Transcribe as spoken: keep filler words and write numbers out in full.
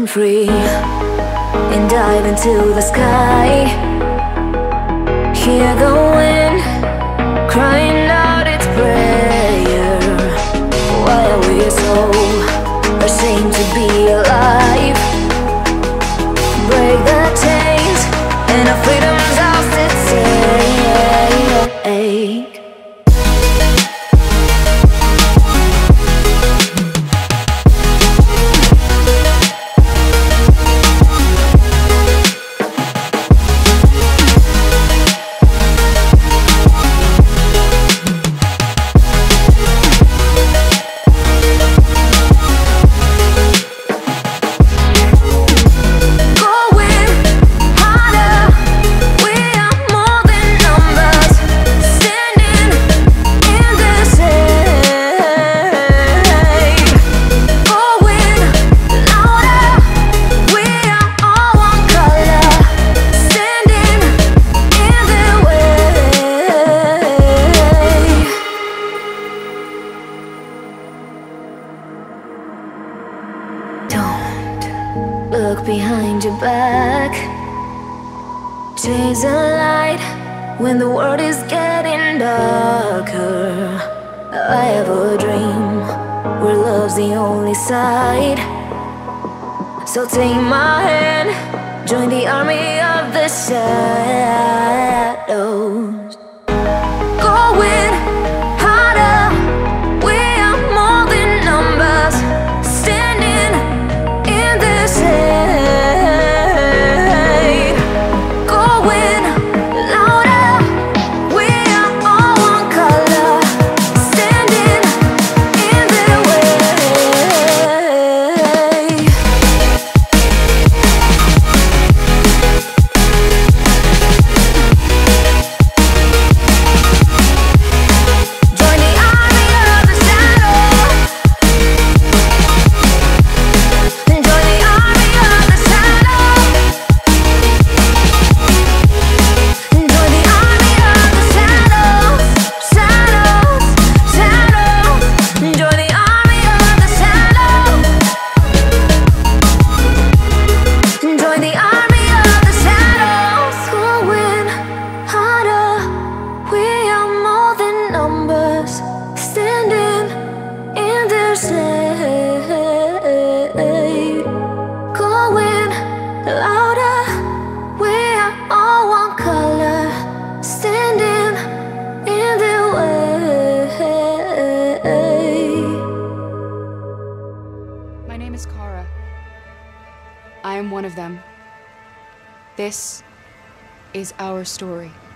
free and dive into the sky. Hear the wind crying out its prayer. Why are we so ashamed to be alive? Break the chains and our freedom's ours to take. Look behind your back. Chase a light when the world is getting darker. I have a dream where love's the only side. So take my hand, join the army of the shadows. Going harder, we are more than numbers. Standing in the shade. Going louder, we are all one color. Standing in the way. Join the army of the shadows. Join the army of the shadows. Join the army of the shadows. Shadows, shadows. Join the army of the shadows. Join the army of the shadows. Going harder, we are more than numbers. Standing in their shade. Going louder, we are all one color. Standing in their way. My name is Kara. I am one of them. This is our story.